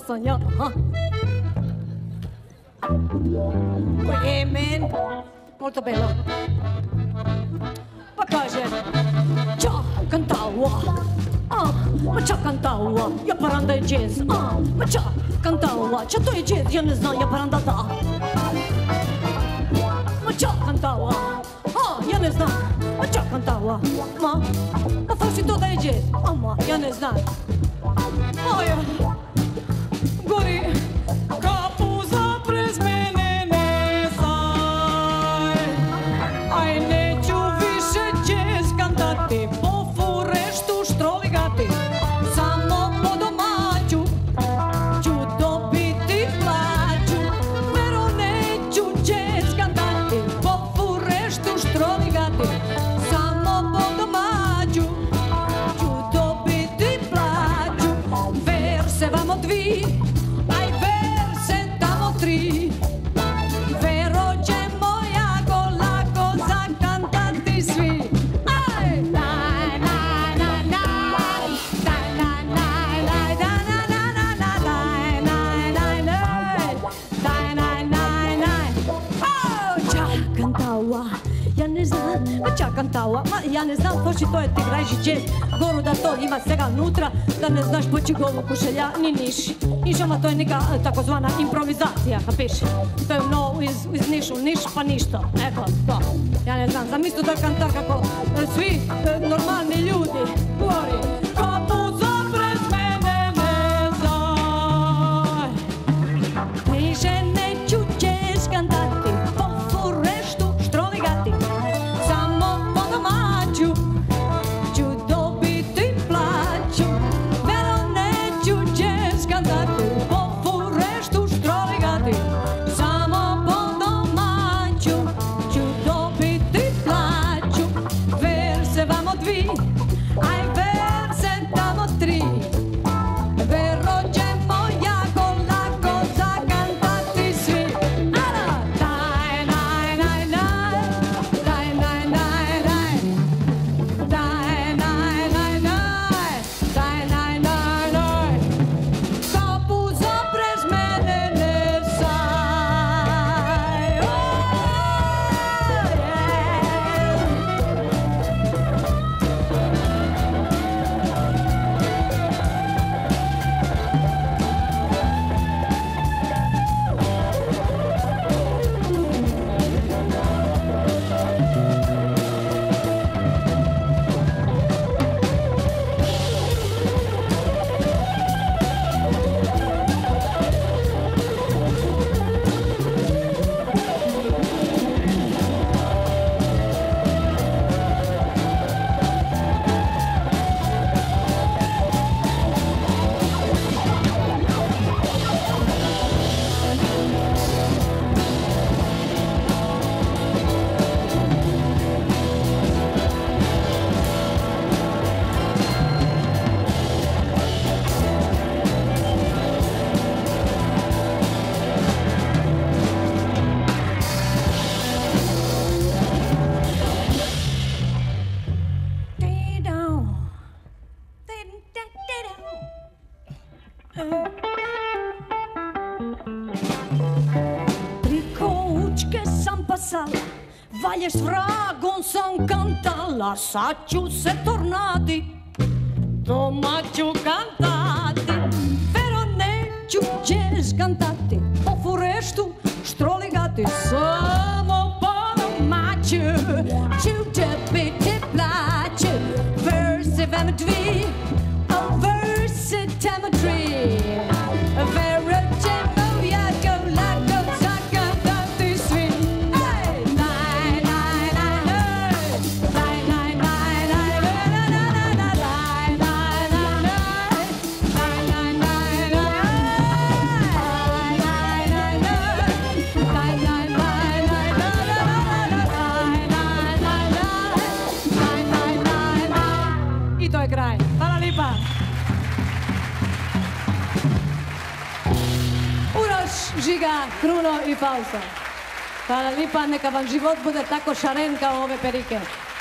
sam ja. Amen. Molto bello. Ma kaže, ciao, cantava. Ma ciao, cantava. Ja param da je jazz. Ma ciao, cantava. Čo to je jazz? Ja ne znam, ja param da da. Ma ciao, cantava. Ja ne znam. Ma ciao, cantava. Ma faci to da je jazz. Ma, ja ne znam. Ja. Gori. Kapu zaprez mene ne saj. Aj neću više jazz kantati. Po fureštu štroligati. Samo po domaću ću dobiti plaću. Vero neću jazz kantati. Po fureštu štroligati. Samo po domaću ću dobiti plaću. Verse vamo dvi. Aj verse tamo tri. Vero ćemo jako lako zakantati svi. Aj, naj, naj, naj, naj. Daj, naj, naj, naj, daj, naj, naj, naj, daj, naj, naj, naj. Daj, naj, naj, naj. Ča cantava, ja ne znam, ma ča cantava, ma ja ne znam, poči to je ti grajži jazz. Goru da to ima svega nutra, da ne znaš poči govu kušelja, ni niš. Nišama to je neka takozvana improvizacija, kapiš? To je no iz Nišu, Niš pa ništa, eto, to. Ja ne znam, zamisli da kanta kako svi normalni ljudi govori. Kapu zaprez mene ne znaj. Više neću jazz kantati, po fureštu štroligati. Samo po domaću ću dobiti plaću. Vero neću jazz kantati, po fureštu štroligati. Samo po domaću ću dobiti plaću. Verse vamo dvi, aj verse tamo tri. Vero ćemo jako lako zakantati svi. Ara! Daj, naj, naj, naj. Daj, naj, naj, naj. Daj, naj, naj, naj. Daj, naj, naj, naj. Kapu zaprez mene ne saj. Tri koučke sam pasala, valje s vragom sam kantala. Sad ću se tornadi, doma ću kantati. Vero neću jazz kantati, po fureštu štroligati. Samo po domaću ću dobiti plaću. Verse vamo dvi, a verse tamo tri. Vero ćemo jako lako zakantati svi. Ej! Naj, naj, naj, naj. Daj, naj, naj, naj. Daj, naj, naj, naj. Daj, naj, naj, naj. Daj, naj, naj, naj. I to je kraj. Hvala lipa. Uroš, Žiga, Kruno i Fausto. Hvala lipa, neka vam život bude tako šaren kao ove perike.